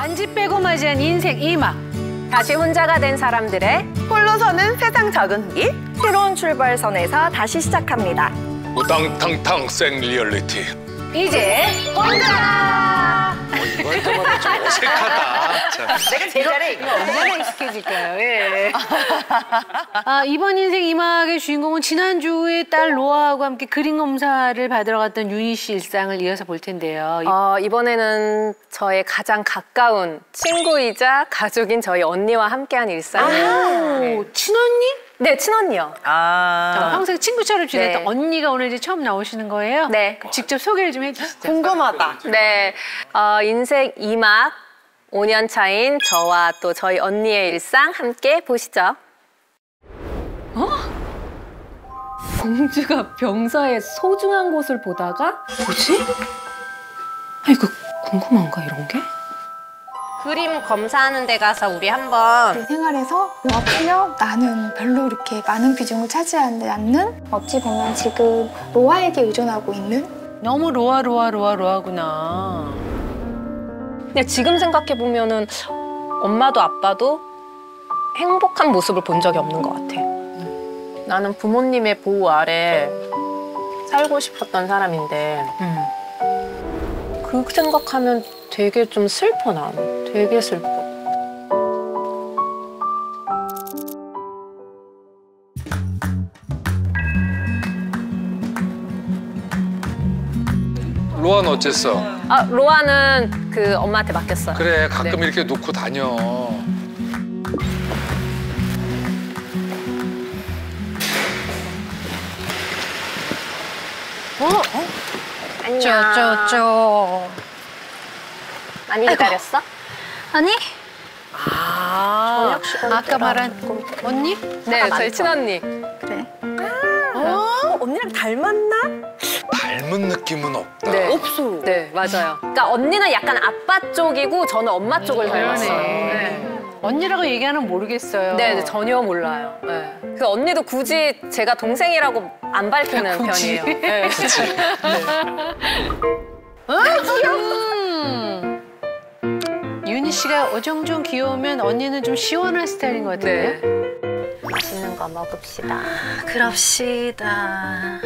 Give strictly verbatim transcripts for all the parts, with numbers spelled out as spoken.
반지 빼고 맞이한 인생 이막. 다시 혼자가 된 사람들의 홀로 서는 세상 적응기. 새로운 출발선에서 다시 시작합니다. 우당탕탕 생 리얼리티. 이제 혼자. 이거 할 때마다 좀 어색하다. 자. 내가 제일 잘해 이거. 얼마나 익숙해질까요? 예. 아, 이번 인생 이막의 주인공은 지난주에 딸 로아하고 함께 그림 검사를 받으러 갔던 윤희 씨 일상을 이어서 볼 텐데요. 어, 이번에는 저의 가장 가까운 친구이자 가족인 저희 언니와 함께한 일상을. 아, 네. 친언니? 네, 친언니요. 아. 평생 친구처럼 지냈던 네. 언니가 오늘 이제 처음 나오시는 거예요? 네. 직접 소개를 좀 해주시죠. 궁금하다. 네, 어, 인생 이막 오 년 차인 저와 또 저희 언니의 일상 함께 보시죠. 어? 공주가 병사의 소중한 곳을 보다가 뭐지? 아, 이거 궁금한가 이런 게? 그림 검사하는 데 가서 우리 한번 내 생활에서 로아 나는 별로 이렇게 많은 비중을 차지하지 않는, 어찌 보면 지금 로아에게 의존하고 있는. 너무 로아 로아 로아 로아구나. 근데 지금 생각해 보면은 엄마도 아빠도 행복한 모습을 본 적이 없는 것 같아. 나는 부모님의 보호 아래 살고 싶었던 사람인데 음. 그 생각하면 되게 좀 슬퍼. 난 되게 슬퍼. 로아는 어쨌어? 아, 로아는 그 엄마한테 맡겼어요. 그래, 가끔 네. 이렇게 놓고 다녀. 어? 어? 안녕. 쪼쪼쪼. 많이 기다렸어? 아니? 아, 아까 말한 언니? 네, 저희 친언니. 그래. 어? 언니랑 닮았나? 닮은 느낌은 없다. 네. 없어. 네, 맞아요. 그러니까 언니는 약간 아빠 쪽이고 저는 엄마 쪽을 닮았어요. 네. 언니라고 얘기하는 모르겠어요. 네, 네, 전혀 몰라요. 네. 그 언니도 굳이 제가 동생이라고 안 밝히는 굳이? 편이에요. 네. 음. 윤희 씨가 어정쩡 귀여우면 언니는 좀 시원한 스타일인 것 같은데. 네. 맛있는 거 먹읍시다. 그럽시다.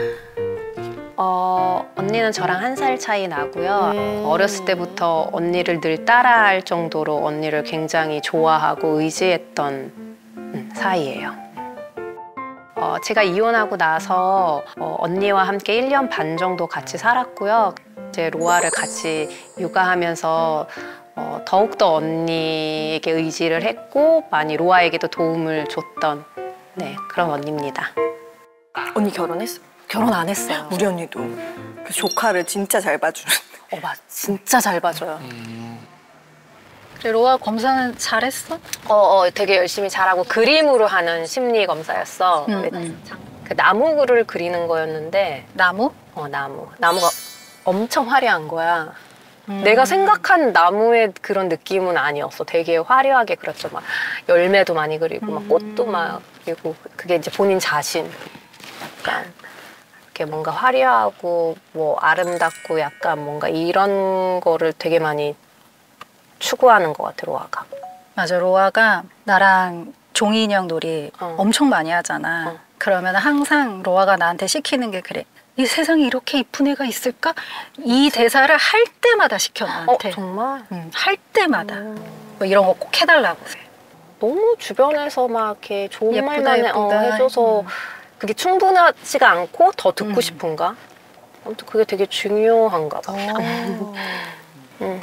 어, 언니는 저랑 한 살 차이 나고요. 음. 어렸을 때부터 언니를 늘 따라할 정도로 언니를 굉장히 좋아하고 의지했던 음, 사이예요. 어, 제가 이혼하고 나서 어, 언니와 함께 일 년 반 정도 같이 살았고요. 이제 로아를 같이 육아하면서 어, 더욱더 언니에게 의지를 했고 많이 로아에게도 도움을 줬던 네, 그런 언니입니다. 언니 결혼했어? 결혼 안 했어요. 우리 언니도 그 조카를 진짜 잘 봐주는. 어, 맞, 진짜 잘 봐줘요. 음. 그래, 로아 검사는 잘했어? 어, 어, 되게 열심히 잘하고 그림으로 하는 심리 검사였어. 음, 그, 음. 그 나무를 그리는 거였는데 나무? 어, 나무. 나무가 엄청 화려한 거야. 음. 내가 생각한 나무의 그런 느낌은 아니었어. 되게 화려하게 그렸죠. 막 열매도 많이 그리고 막 꽃도 막 그리고 그게 이제 본인 자신. 약간 이렇게 뭔가 화려하고 뭐 아름답고 약간 뭔가 이런 거를 되게 많이 추구하는 것 같아, 로아가. 맞아, 로아가 나랑 종이인형 놀이 어. 엄청 많이 하잖아. 어. 그러면 항상 로아가 나한테 시키는 게 그래. 이 세상에 이렇게 이쁜 애가 있을까? 이 대사를 할 때마다 시켜, 어, 나한테. 정말? 응, 할 때마다. 음. 뭐 이런 거 꼭 해달라고. 너무 주변에서 막 이렇게 좋은 예쁘다, 말만 해- 어, 예쁘다. 해줘서 음. 그게 충분하지가 않고 더 듣고 음. 싶은가? 아무튼 그게 되게 중요한가 봐. 어. 음.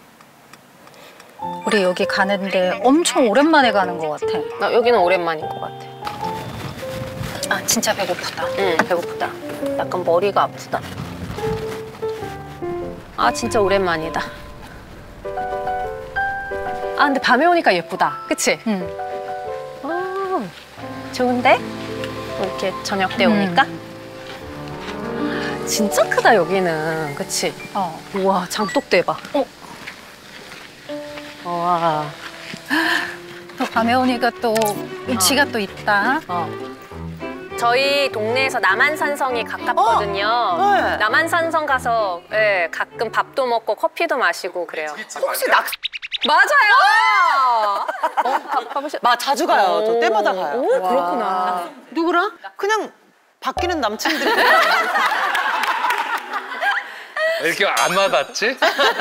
우리 여기 가는데 엄청 오랜만에 가는 것 같아. 나 여기는 오랜만인 것 같아. 아, 진짜 배고프다. 응, 배고프다. 약간 머리가 아프다. 아, 진짜 오랜만이다. 아, 근데 밤에 오니까 예쁘다. 그치? 응. 아, 좋은데? 이렇게 저녁 때 음. 오니까? 진짜 크다, 여기는. 그치? 어. 우와, 장독대 봐. 어. 와. 또 밤에 오니까 또 운치가 또 있다. 어. 저희 동네에서 남한산성이 가깝거든요. 어? 네. 남한산성 가서 예, 가끔 밥도 먹고 커피도 마시고 그래요. 혹시 낙 맞아요. 어, 가보시. 마 자주 가요. 저 때마다 가요. 오, 그렇구나. 누구랑? 그냥 바뀌는 남친들이 왜 이렇게 안 와닿지?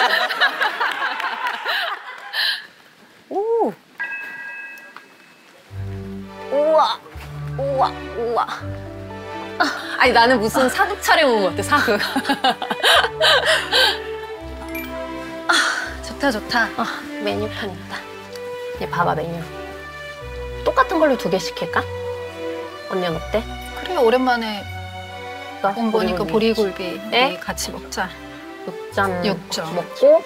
오. 우와, 우와, 우와. 아니 나는 무슨 사극 촬영 온 것 같아, 사극. 좋다 좋다. 아, 메뉴판 있다. 얘 봐봐, 메뉴. 똑같은 걸로 두 개 시킬까? 언니는 어때? 그래 오랜만에 온 거니까 보리굴비. 보리굴비 에? 우리 같이 먹자. 육전 육전. 먹고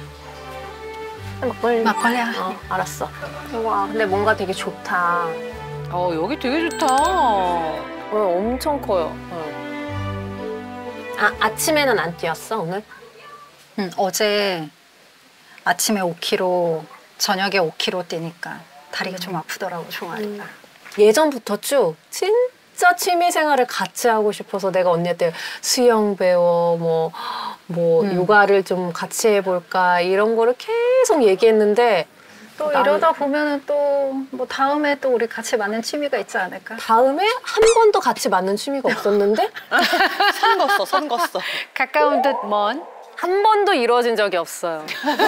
막걸리. 막걸리. 어, 알았어. 와, 근데 뭔가 되게 좋다. 어, 여기 되게 좋다. 어, 엄청 커요. 아, 아침에는 안 뛰었어, 오늘? 응, 어제 아침에 오 킬로미터, 저녁에 오 킬로미터 뛰니까 다리가 좀 아프더라고, 종아리가. 예전부터 쭉 진짜 취미 생활을 같이 하고 싶어서 내가 언니한테 수영 배워, 뭐, 뭐, 음. 요가를 좀 같이 해볼까, 이런 거를 계속 얘기했는데, 또 나는- 이러다 보면은 또 뭐 다음에 또 우리 같이 맞는 취미가 있지 않을까? 다음에 한 번도 같이 맞는 취미가 없었는데, 선 걷어, 선 걷어. 가까운 듯 먼. 한 번도 이루어진 적이 없어요.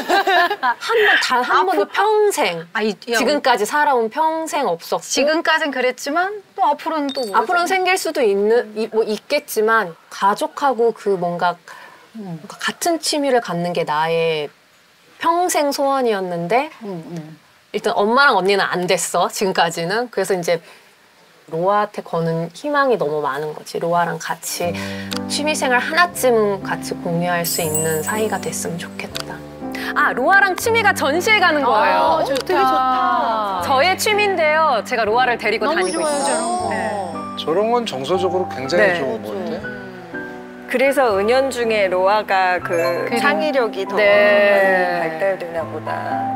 한 번, 단 한 번도 평생. 아, 이, 야, 지금까지 살아온 평생 없었고. 지금까진 그랬지만 또 앞으로는 또 모르잖아. 앞으로는 생길 수도 있는, 이- 뭐 있겠지만, 가족하고 그 뭔가, 뭔가 같은 취미를 갖는 게 나의 평생 소원이었는데, 응, 응. 일단 엄마랑 언니는 안 됐어, 지금까지는. 그래서 이제 로아한테 거는 희망이 너무 많은 거지. 로아랑 같이 취미생활 하나쯤은 같이 공유할 수 있는 사이가 됐으면 좋겠다. 아, 로아랑 취미가 전시회 가는 거예요. 아, 좋다. 되게 좋다. 저의 취미인데요. 제가 로아를 데리고 너무 다니고 좋아요, 있어요. 저런 거. 네. 저런 건 정서적으로 굉장히 네. 좋은 건데. 그래서 은연중에 로아가 그 그림. 창의력이 더 네. 많이 발달되나 보다.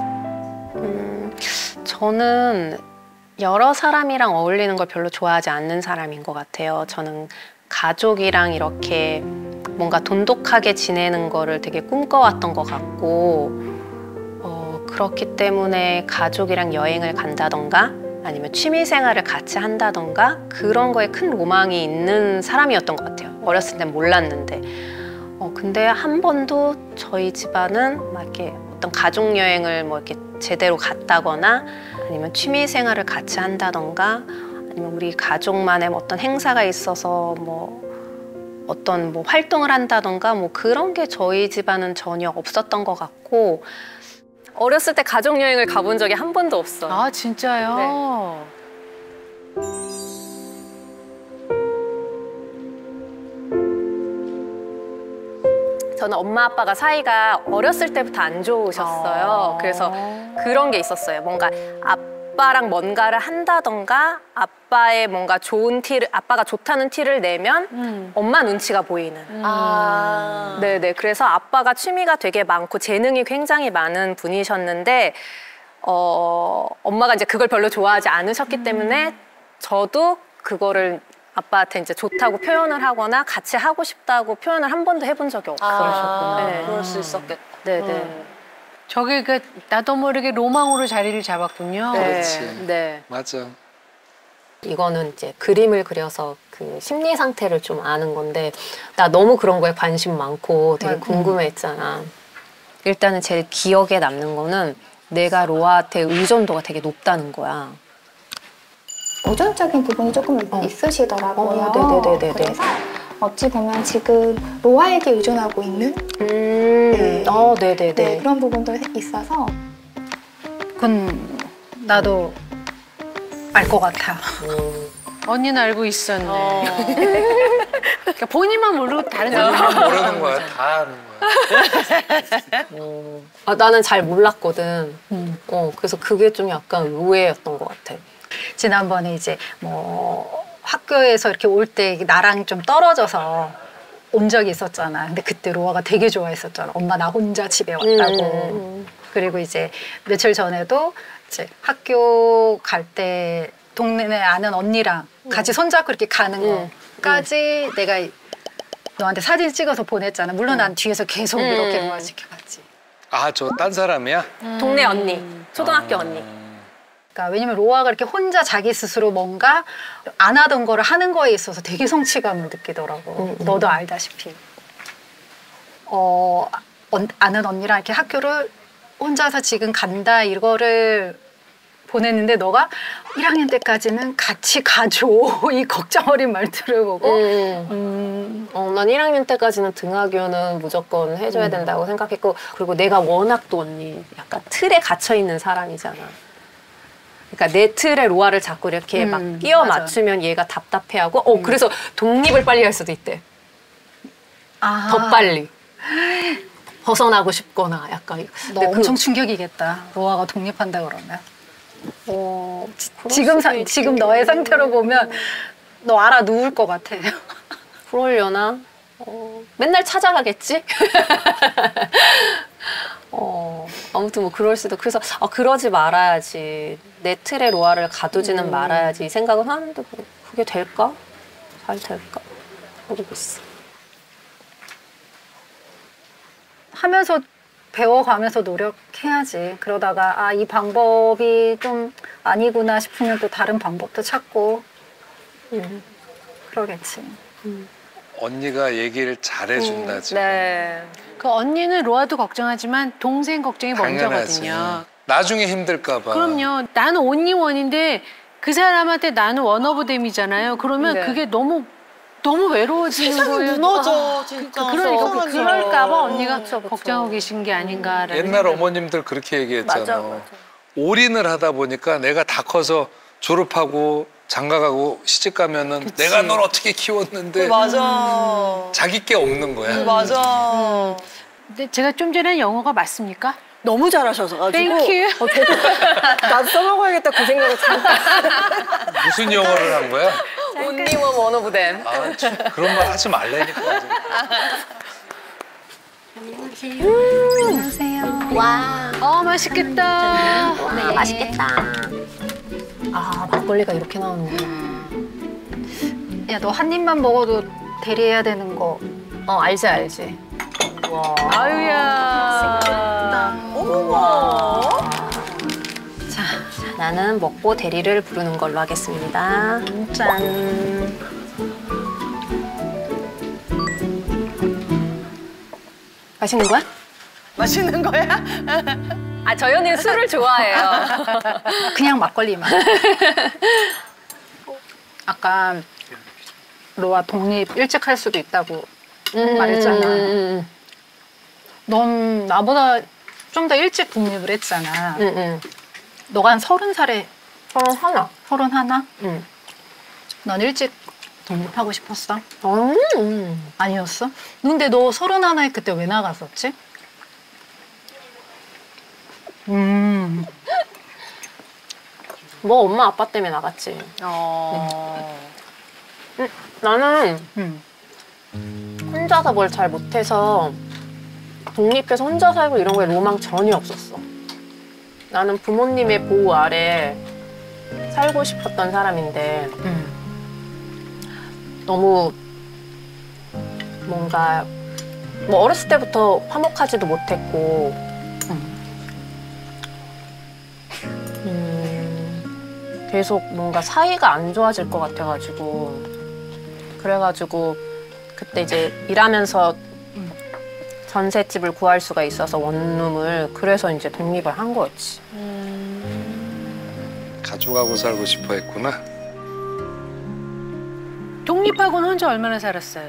음, 저는 여러 사람이랑 어울리는 걸 별로 좋아하지 않는 사람인 것 같아요. 저는 가족이랑 이렇게 뭔가 돈독하게 지내는 거를 되게 꿈꿔왔던 것 같고, 어, 그렇기 때문에 가족이랑 여행을 간다던가 아니면 취미 생활을 같이 한다던가 그런 거에 큰 로망이 있는 사람이었던 것 같아요. 어렸을 땐 몰랐는데. 어, 근데 한 번도 저희 집안은 막 이렇게 어떤 가족 여행을 뭐 이렇게 제대로 갔다거나 아니면 취미 생활을 같이 한다던가 아니면 우리 가족만의 어떤 행사가 있어서 뭐 어떤 뭐 활동을 한다던가 뭐 그런 게 저희 집안은 전혀 없었던 것 같고, 어렸을 때 가족 여행을 가본 적이 한 번도 없어요. 아, 진짜요? 저는 엄마 아빠가 사이가 어렸을 때부터 안 좋으셨어요. 그래서 그런 게 있었어요. 뭔가 아빠랑 뭔가를 한다던가 아빠의 뭔가 좋은 티를, 아빠가 좋다는 티를 내면 음. 엄마 눈치가 보이는. 아. 네네. 그래서 아빠가 취미가 되게 많고 재능이 굉장히 많은 분이셨는데, 어, 엄마가 이제 그걸 별로 좋아하지 않으셨기 때문에 저도 그거를 아빠한테 이제 좋다고 표현을 하거나 같이 하고 싶다고 표현을 한 번도 해본 적이 없어요. 아, 네. 그럴 수 있었겠다. 네네. 저게 그 나도 모르게 로망으로 자리를 잡았군요. 네. 그렇지. 네. 맞아. 이거는 이제 그림을 그려서 그 심리 상태를 좀 아는 건데, 나 너무 그런 거에 관심 많고 되게 궁금해했잖아. 일단은 제일 기억에 남는 거는 내가 로아한테 의존도가 되게 높다는 거야. 의존적인 부분이 조금 있으시더라고요. 어, 네네네네네. 그래서 어찌 보면 지금 로아에게 의존하고 있는 음, 네. 어, 네네네. 네, 그런 부분도 있어서 그건 나도 알 것 같아. 음. 언니는 알고 있었네. 그러니까 본인만 모르고 다른 사람은 다 모르는 거야. 다 아는 거야. 음. 아, 나는 잘 몰랐거든. 어, 그래서 그게 좀 약간 의외였던 것 같아. 지난번에 이제 뭐 학교에서 이렇게 올 때 나랑 좀 떨어져서 온 적이 있었잖아. 근데 그때 로아가 되게 좋아했었잖아. 엄마 나 혼자 집에 왔다고. 음. 그리고 이제 며칠 전에도 이제 학교 갈 때 동네에 아는 언니랑 같이 손잡고 이렇게 가는 음. 거까지 내가 너한테 사진 찍어서 보냈잖아. 물론 난 뒤에서 계속 음. 이렇게 로아 지켜봤지. 아, 저 딴 사람이야? 동네 언니, 초등학교 언니. 그러니까 왜냐면 로아가 이렇게 혼자 자기 스스로 뭔가 안 하던 거를 하는 거에 있어서 되게 성취감을 느끼더라고. 음, 너도 알다시피. 어, 언, 아는 언니랑 이렇게 학교를 혼자서 지금 간다 이거를 보냈는데 너가 일 학년 때까지는 같이 가줘. 이 걱정 어린 말투를 보고 음. 음, 어, 난 일 학년 때까지는 등하교는 무조건 해줘야 된다고 생각했고, 그리고 내가 워낙 또 언니 약간 틀에 갇혀 있는 사람이잖아. 그러니까 내 틀에 로아를 자꾸 이렇게 음, 막 끼워 맞아. 맞추면 얘가 답답해하고, 어 그래서 독립을 빨리 할 수도 있대. 아, 더 빨리 벗어나고 싶거나 약간. 너 근데 그- 엄청 충격이겠다. 로아가 독립한다 그러면. 어, 지금 사, 지금 너의 상태로 보면 너 알아 누울 것 같아. 그러려나? 어, 맨날 찾아가겠지? 어, 아무튼 뭐 그럴 수도. 그래서 아, 그러지 말아야지. 내 틀에 로아를 가두지는 말아야지 이 생각을 하는데 뭐 그게 될까? 잘 될까? 모르겠어. 하면서 배워가면서 노력해야지. 그러다가 아, 이 방법이 좀 아니구나 싶으면 또 다른 방법도 찾고 음. 그러겠지. 언니가 얘기를 잘해준다, 지금. 네. 그 언니는 로아도 걱정하지만 동생 걱정이 당연하지. 먼저거든요. 나중에 힘들까봐. 그럼요. 나는 온리원인데 그 사람한테 나는 원오브댐이잖아요. 그러면 네. 그게 너무 너무 외로워지는 거예요. 무너져, 아, 진짜. 그, 그러니까 그- 서운하죠. 그럴까봐 언니가 그쵸, 그쵸. 걱정하고 계신 게 아닌가라는. 옛날 생각이. 어머님들 그렇게 얘기했잖아. 맞아, 맞아. 올인을 하다 보니까 내가 다 커서 졸업하고 장가가고 시집 가면은 내가 널 어떻게 키웠는데 맞아. 자기 게 없는 거야. 맞아. 근데 제가 좀 전에 영어가 맞습니까? 너무 잘하셔서 가지고 Thank you. 어, 저도 나도 써먹어야겠다 그 생각을 잠깐. 무슨 영어를 한 거야? 온리원 원오브댐. 아, 참, 그런 말 하지 말라니까. 어 맛있겠다. 네, 맛있겠다. 아, 막걸리가 이렇게 나오는구나. 야, 너 한 입만 먹어도 대리해야 되는 거. 어, 알지, 알지. 와. 아유야. 어머머. 자, 나는 먹고 대리를 부르는 걸로 하겠습니다. 짠. 맛있는 거야? 맛있는 거야? 아, 저희 언니는 술을 좋아해요. 그냥 막걸리만. 아까 로아 독립 일찍 할 수도 있다고 말했잖아. 음, 넌 나보다 좀 더 일찍 독립을 했잖아. 음, 음. 너가 한 서른 살에 서른 하나. 서른 하나? 음. 넌 일찍 독립하고 싶었어? 음, 음. 아니었어? 근데 너 서른 하나에 그때 왜 나갔었지? 음. 뭐 엄마 아빠 때문에 나갔지. 어. 음, 나는 음. 혼자서 뭘 잘 못해서 독립해서 혼자 살고 이런 거에 로망 전혀 없었어. 나는 부모님의 보호 아래 살고 싶었던 사람인데 음. 너무 뭔가 뭐 어렸을 때부터 화목하지도 못했고 음, 계속 뭔가 사이가 안 좋아질 것 같아가지고 그래가지고 그때 이제 일하면서 전셋집을 구할 수가 있어서 원룸을 그래서 이제 독립을 한 거였지. 가족하고 살고 싶어 했구나. 독립하고는 혼자 얼마나 살았어요?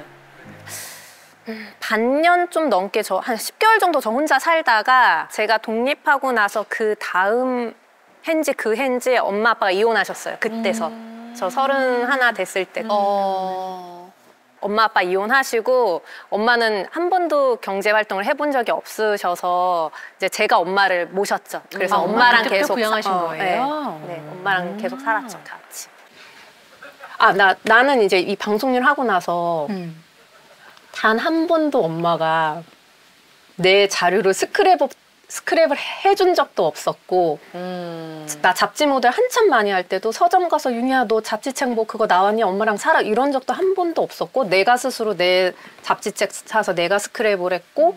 반년 좀 넘게 저 한 십 개월 정도 저 혼자 살다가 제가 독립하고 나서 그 다음 해인지 그 해인지 엄마 아빠가 이혼하셨어요. 그때서 저 서른 하나 됐을 때. 어. 엄마 아빠 이혼하시고 엄마는 한 번도 경제 활동을 해본 적이 없으셔서 이제 제가 엄마를 모셨죠. 그래서 아, 엄마랑 그때부터 계속 부양하신 사- 어, 거예요? 네, 네, 엄마랑 계속 살았죠, 같이. 아, 나 나는 이제 이 방송일 하고 나서 음. 단 한 번도 엄마가 내 자료로 스크랩업 스크랩을 해준 적도 없었고 음. 나 잡지 모델 한참 많이 할 때도 서점 가서 윤희야 너 잡지책 뭐 그거 나왔니? 엄마랑 사라 이런 적도 한 번도 없었고 내가 스스로 내 잡지책 사서 내가 스크랩을 했고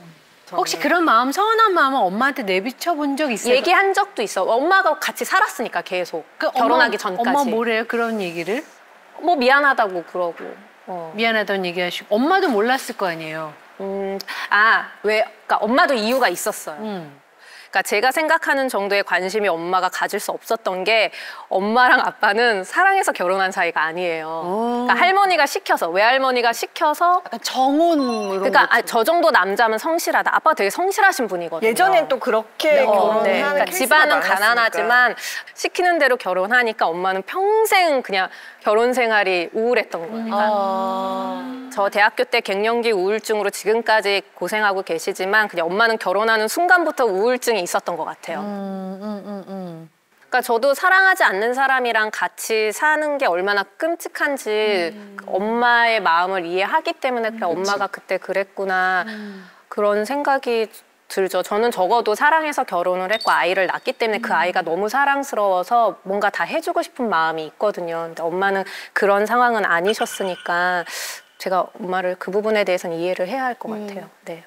혹시 그런 마음, 서운한 마음은 엄마한테 내비쳐 본 적 있어요? 얘기한 적도 있어. 엄마가 같이 살았으니까 계속. 그 결혼하기 엄마, 전까지. 엄마 뭐래요? 그런 얘기를? 뭐 미안하다고 그러고. 어. 미안하다는 얘기하시고. 엄마도 몰랐을 거 아니에요? 음, 아, 왜? 그러니까 엄마도 이유가 있었어요. 음. 그러니까 제가 생각하는 정도의 관심이 엄마가 가질 수 없었던 게 엄마랑 아빠는 사랑해서 결혼한 사이가 아니에요. 그러니까 할머니가 시켜서, 외할머니가 시켜서 약간 정혼 이런 그러니까 거. 아, 저 정도 남자면 성실하다. 아빠가 되게 성실하신 분이거든요. 예전엔 또 그렇게 어, 결혼하는 네. 그러니까 케이스가 집안은 많았으니까. 가난하지만 시키는 대로 결혼하니까 엄마는 평생 그냥 결혼 생활이 우울했던 거예요. 아. 저 대학교 때 갱년기 우울증으로 지금까지 고생하고 계시지만 그냥 엄마는 결혼하는 순간부터 우울증이 있었던 것 같아요. 음, 음, 음, 음. 그러니까 저도 사랑하지 않는 사람이랑 같이 사는 게 얼마나 끔찍한지 음. 엄마의 마음을 이해하기 때문에 그냥 엄마가 그때 그랬구나 음. 그런 생각이 들죠. 저는 적어도 사랑해서 결혼을 했고 아이를 낳기 때문에 그 아이가 너무 사랑스러워서 뭔가 다 해주고 싶은 마음이 있거든요. 근데 엄마는 그런 상황은 아니셨으니까 제가 엄마를 그 부분에 대해서는 이해를 해야 할 것 같아요. 네.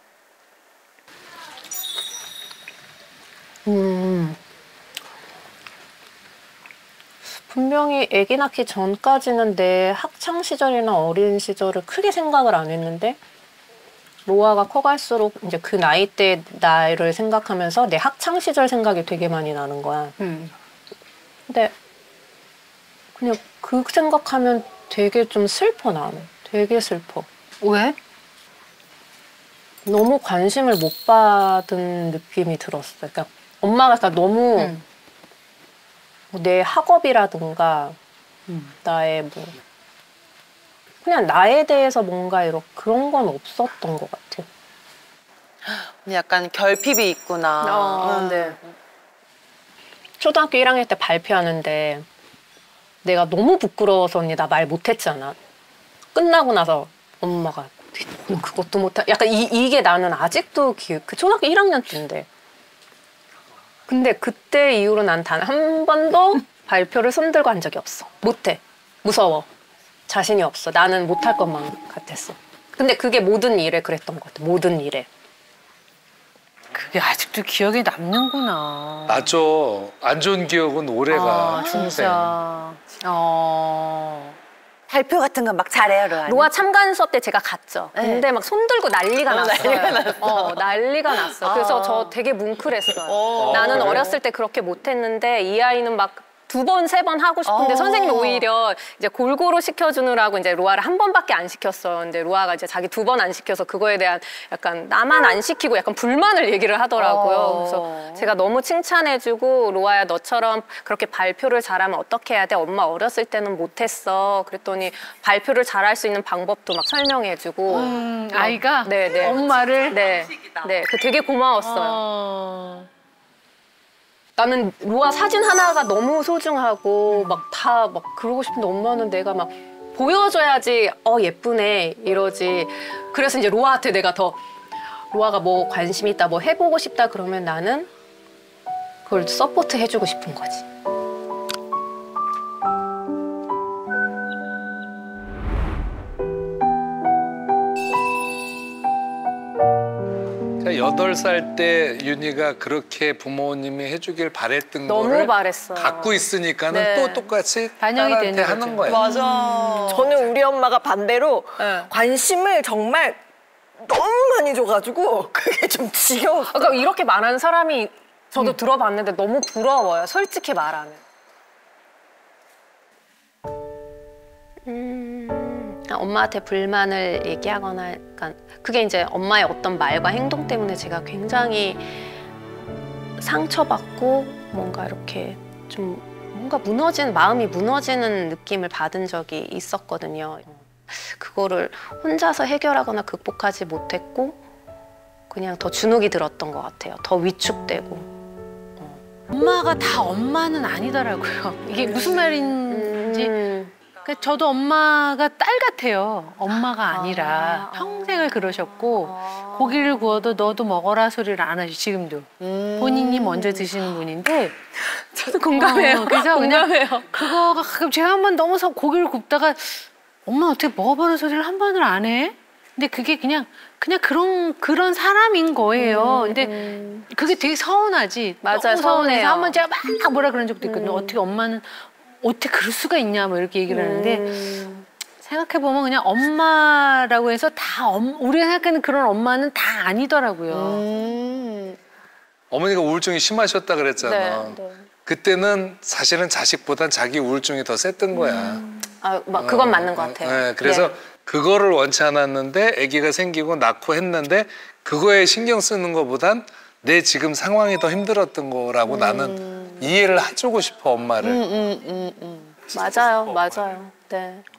음. 분명히 아기 낳기 전까지는 내 학창 시절이나 어린 시절을 크게 생각을 안 했는데 로아가 커갈수록 이제 그 나이 때 나이를 생각하면서 내 학창 시절 생각이 되게 많이 나는 거야. 음. 근데 그냥 그 생각하면 되게 좀 슬퍼 나는. 되게 슬퍼. 왜? 너무 관심을 못 받은 느낌이 들었어. 그러니까 엄마가 그러니까 너무 음. 뭐 내 학업이라든가 음. 나의 뭐 그냥 나에 대해서 뭔가 이런 그런 건 없었던 것 같아. 약간 결핍이 있구나. 어, 음. 네. 초등학교 일 학년 때 발표하는데 내가 너무 부끄러워서 언니 나 말 못했잖아. 끝나고 나서 엄마가 너는 그것도 못하. 약간 이, 이게 나는 아직도 기억. 그 초등학교 일 학년 때인데. 근데 그때 이후로 난 단 한 번도 발표를 손들고 한 적이 없어. 못해. 무서워. 자신이 없어. 나는 못할 것만 같았어. 근데 그게 모든 일에 그랬던 것 같아. 모든 일에. 그게 아직도 기억에 남는구나. 맞죠. 안 좋은 기억은 오래가. 아, 평생. 진짜. 어. 발표 같은 건 막 잘해요, 로아. 로아 참관 수업 때 제가 갔죠. 네. 근데 막 손들고 난리가 어, 났어요. 난리가 났어. 어, 난리가 났어. 그래서 아. 저 되게 뭉클했어요. 어. 나는 그래요? 어렸을 때 그렇게 못했는데 이 아이는 막 두 번, 세 번 하고 싶은데 어. 선생님이 오히려 이제 골고루 시켜주느라고 이제 로아를 한 번밖에 안 시켰어요. 근데 로아가 이제 자기 두 번 안 시켜서 그거에 대한 약간 나만 안 시키고 약간 불만을 얘기를 하더라고요. 어. 그래서 제가 너무 칭찬해주고 로아야 너처럼 그렇게 발표를 잘하면 어떻게 해야 돼? 엄마 어렸을 때는 못했어. 그랬더니 발표를 잘할 수 있는 방법도 막 설명해주고. 음, 아이가 네, 네. 엄마를 네, 네, 그 되게 고마웠어요. 어. 나는 로아 사진 하나가 너무 소중하고 막 다 막 그러고 싶은데 엄마는 내가 막 보여줘야지 어 예쁘네 이러지. 그래서 이제 로아한테 내가 더 로아가 뭐 관심 있다 뭐 해보고 싶다 그러면 나는 그걸 서포트 해주고 싶은 거지. 여덟 살 때 윤희가 그렇게 부모님이 해주길 바랬던 너무 거를 바랬어요. 갖고 있으니까는 네. 또 똑같이 반영이 딸한테 되는 하는 거죠. 거예요. 맞아. 저는 우리 엄마가 반대로 네. 관심을 정말 너무 많이 줘가지고 그게 좀 지겨웠어. 그러니까 이렇게 말하는 사람이 저도 들어봤는데 너무 부러워요. 솔직히 말하면. 음, 엄마한테 불만을 얘기하거나 약간 그게 이제 엄마의 어떤 말과 행동 때문에 제가 굉장히 상처받고 뭔가 이렇게 좀 뭔가 무너진 마음이 무너지는 느낌을 받은 적이 있었거든요. 그거를 혼자서 해결하거나 극복하지 못했고 그냥 더 주눅이 들었던 것 같아요. 더 위축되고. 엄마가 다 엄마는 아니더라고요. 이게 무슨 말인지. 음. 그러니까 저도 엄마가 딸 같아요. 엄마가 아니라 아, 평생을 그러셨고 고기를 구워도 너도 먹어라 소리를 안 하시 지금도. 음. 본인이 먼저 드시는 분인데 저도 공감해요. 어, 그래서 그냥 공감해요. 그거가 가끔 제가 한번 넘어서 고기를 굽다가 엄마 어떻게 먹어보는 소리를 한 번을 안 해? 근데 그게 그냥 그냥 그런 그런 사람인 거예요. 음, 근데 음. 그게 되게 서운하지. 맞아요, 너무 서운해서 서운해요. 한번 제가 막 뭐라 그런 적도 있거든요. 음. 어떻게 엄마는 어떻게 그럴 수가 있냐 뭐 이렇게 얘기를 하는데 음. 생각해 보면 그냥 엄마라고 해서 다 엄, 우리가 생각하는 그런 엄마는 다 아니더라고요. 음. 어머니가 우울증이 심하셨다 그랬잖아. 네, 네. 그때는 사실은 자식보단 자기 우울증이 더 셌던 거야. 아, 막 그건 어, 맞는 것 어, 같아요. 네, 그래서 네. 그거를 원치 않았는데 아기가 생기고 낳고 했는데 그거에 신경 쓰는 것보단 내 지금 상황이 더 힘들었던 거라고 음. 나는 이해를 해주고 싶어 엄마를. 음, 음, 음, 음. 맞아요, 맞아요. 네.